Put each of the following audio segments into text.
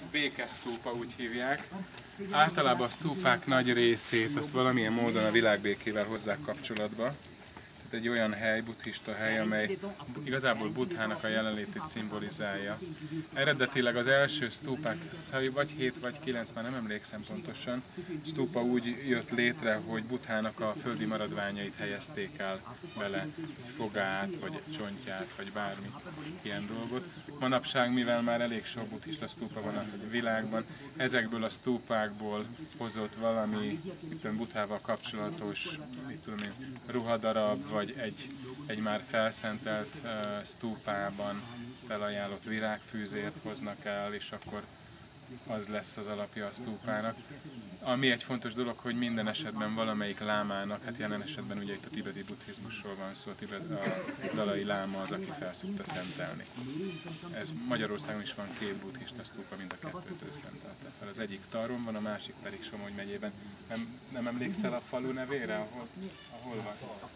békesztúpa, úgy hívják. Általában a sztúpák nagy részét azt valamilyen módon a világbékével hozzák kapcsolatba. Tehát egy olyan hely, buddhista hely, amely igazából Buddhának a jelenlétét szimbolizálja. Eredetileg az első sztúpák, vagy 7 vagy 9, már nem emlékszem pontosan, sztúpa úgy jött létre, hogy Buddhának a földi maradványait helyezték el bele, fogát, vagy csontját, vagy bármi ilyen dolgot. Manapság, mivel már elég sok buddhista sztúpa van a világban, ezekből a sztúpákból hozott valami, Buddhával kapcsolatos, ruhadarab, vagy egy már felszentelt sztúpában felajánlott virágfűzért hoznak el, és akkor az lesz az alapja a sztúpának. Ami egy fontos dolog, hogy minden esetben valamelyik lámának, hát jelen esetben ugye itt a tibeti buddhizmusról van szó, a dalai láma az, aki fel szokta szentelni. Ez Magyarországon is van 2 buddhista sztúpa, mind a kettőt ő szentelte fel. Az egyik Tarron van, a másik pedig Somogy megyében. Nem emlékszel a falu nevére, ahol van?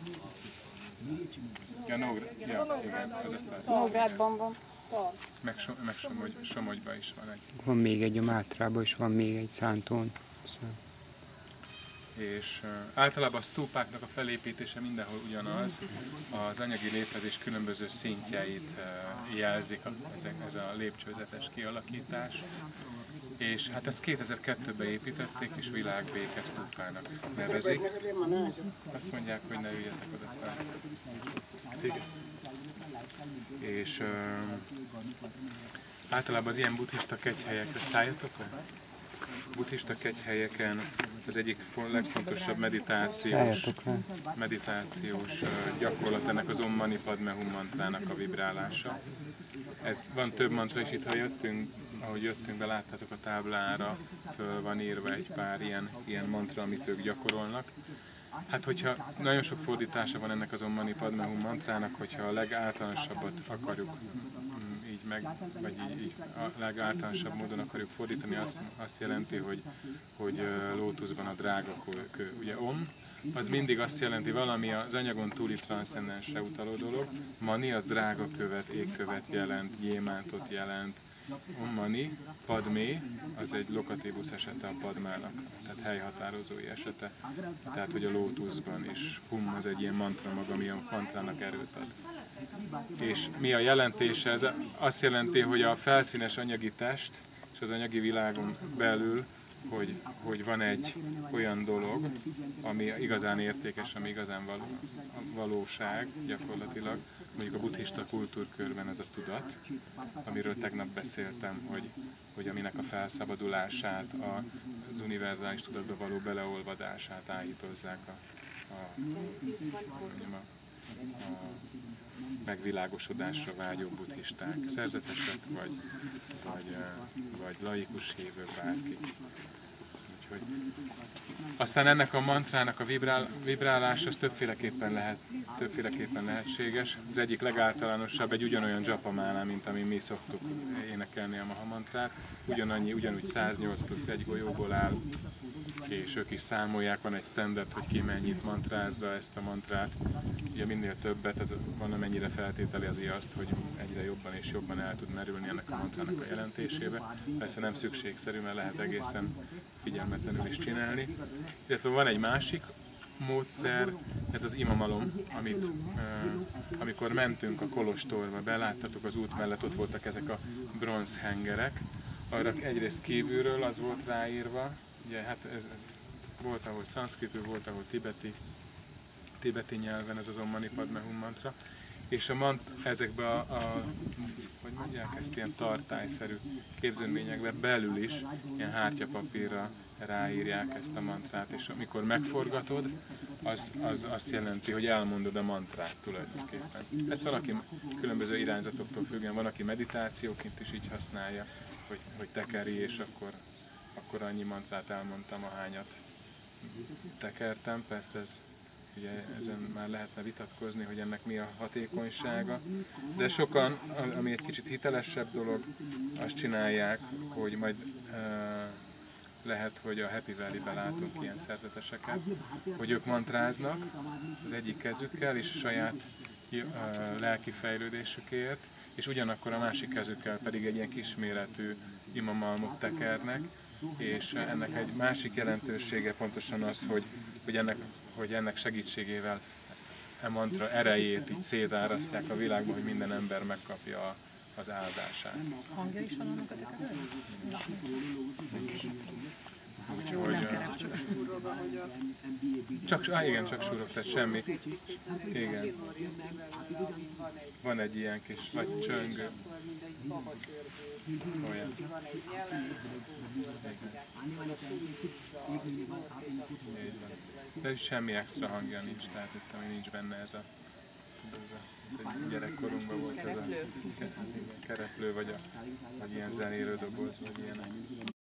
Ja, Nógrádban van. Meg Somogyban is van egy. Van még egy a Mátrában, és van még egy Szántón. És általában a sztúpáknak a felépítése mindenhol ugyanaz, az anyagi létezés különböző szintjeit jelzik ez a lépcsőzetes kialakítás. És hát ezt 2002-ben építették, és világbéke sztúpának nevezik. Azt mondják, hogy ne üljetek oda fel. És általában az ilyen buddhista kegyhelyekre szálljatok le? Buddhista kegyhelyeken az egyik legfontosabb meditációs gyakorlat ennek az Om Mani Padme Hum mantrának a vibrálása. Van több mantra is, itt ha ahogy jöttünk be, láttátok a táblára, föl van írva egy pár ilyen mantra, amit ők gyakorolnak. Hát hogyha nagyon sok fordítása van ennek az Om Mani Padme Hum mantrának, hogyha a legáltalánosabbat akarjuk vagy így a legáltalánosabb módon akarjuk fordítani, azt jelenti, hogy lótuszban a drága kő. Ugye Om, az mindig azt jelenti, valami az anyagon túli transzcendensre utaló dolog. Mani az drága követ, égkövet jelent, gyémántot jelent. Om Mani, Padmé, az egy lokatívus esete a Padmának, tehát helyhatározói esete. Tehát, hogy a lótuszban is. Hum az egy ilyen mantra maga, ami a mantrának erőt ad. És mi a jelentése? Ez azt jelenti, hogy a felszínes anyagi test és az anyagi világon belül, hogy van egy olyan dolog, ami igazán értékes, ami igazán valóság gyakorlatilag. Mondjuk a buddhista kultúrkörben ez a tudat, amiről tegnap beszéltem, hogy aminek a felszabadulását, az univerzális tudatba való beleolvadását állítozzák a megvilágosodásra vágyó buddhisták, szerzetesek vagy laikus hívők, bárki. Úgyhogy. Aztán ennek a mantrának a vibrálása az többféleképpen lehetséges. Az egyik legáltalánosabb egy ugyanolyan japamálá, mint ami mi szoktuk énekelni a Maha mantrát. Ugyanúgy 108 plusz 1 golyóból áll, és ők is számolják, van egy standard, hogy ki mennyit mantrázza ezt a mantrát. Ugye minél többet, ez van amennyire feltételi azért azt, hogy egyre jobban és jobban el tud merülni ennek a mantrának a jelentésébe. Persze nem szükségszerű, mert lehet egészen figyelmetlenül is csinálni. Illetve van egy másik módszer, ez az imamalom, amit amikor mentünk a kolostorba, beláttatok az út mellett, ott voltak ezek a bronzhengerek. Arra egyrészt kívülről az volt ráírva, ugye hát ez volt, ahol szanszkritül, volt, ahol tibeti nyelven ez az Om Mani Padme Hum mantra, és ezekben hogy mondják ezt, ilyen tartályszerű képződményekben belül is ilyen hártyapapírra ráírják ezt a mantrát, és amikor megforgatod, az azt jelenti, hogy elmondod a mantrát tulajdonképpen. Ezt valaki különböző irányzatoktól függően, van, aki meditációként is így használja, hogy tekeri, és akkor annyi mantrát elmondtam, ahányat tekertem. Persze ugye ezen már lehetne vitatkozni, hogy ennek mi a hatékonysága, de sokan, ami egy kicsit hitelesebb dolog, azt csinálják, hogy majd lehet, hogy a Happy Valley-ben látunk ilyen szerzeteseket, hogy ők mantráznak az egyik kezükkel és saját lelki fejlődésükért, és ugyanakkor a másik kezükkel pedig egy ilyen kisméretű imamalmot tekernek, és ennek egy másik jelentősége pontosan az, hogy ennek segítségével a mantra erejét így szétárasztják a világban, hogy minden ember megkapja az áldását. Hangja is van annak a tekerőnek? Úgyhogy, igen, csak súrok, tehát semmi. Igen. Van egy ilyen kis nagy csöng. Olyan. De semmi extra hangja nincs, tehát itt, ami nincs benne ez a gyerekkorunkban volt ez a kereplő, vagy ilyen zenélő doboz, vagy ilyenek.